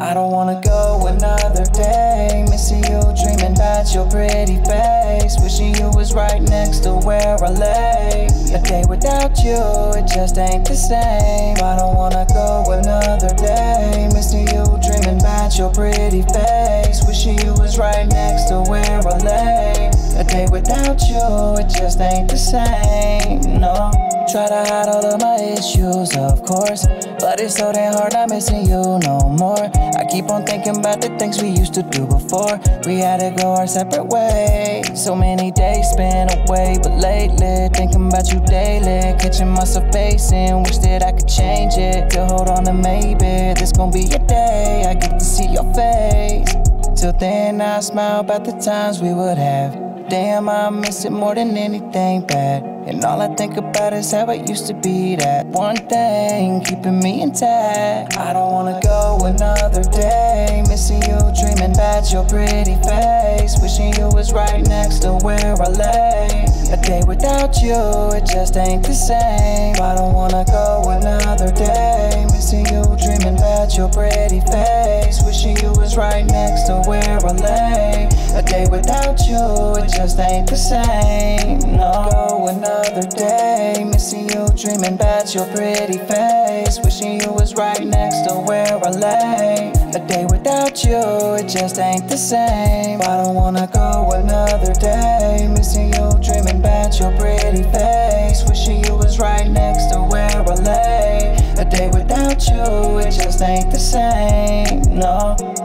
I don't wanna go another day missing you, dreaming about your pretty face, wishing you was right next to where I lay. A day without you, it just ain't the same. I don't wanna go another day missing you, dreaming about your pretty face, wishing you was right next to where I lay. A day without you, it just ain't the same, no. Try to hide all of my issues, of course, but it's so damn hard not missing you no more. I keep on thinking about the things we used to do before we had to go our separate ways. So many days spent away, but lately thinking about you daily, catching myself facing, wish that I could change it. To hold on to maybe this gon' be your day, I get to see your face. Till then I smile about the times we would have. Damn, I miss it more than anything bad. And all I think about is how it used to be, that one thing keeping me intact. I don't wanna go another day missing you, dreaming about your pretty face, wishing you was right next to where I lay. A day without you, it just ain't the same. I don't wanna go another day missing you, dreaming about your pretty face, wishing you was right next to where I lay. A day without you, it just ain't the same, no. Go another day missing you, dreaming about your pretty face, wishing you was right next to where I lay. A day without you, it just ain't the same. I don't wanna go another day missing you, dreaming about your pretty face, wishing you was right next to where I lay. A day without you, it just ain't the same, no.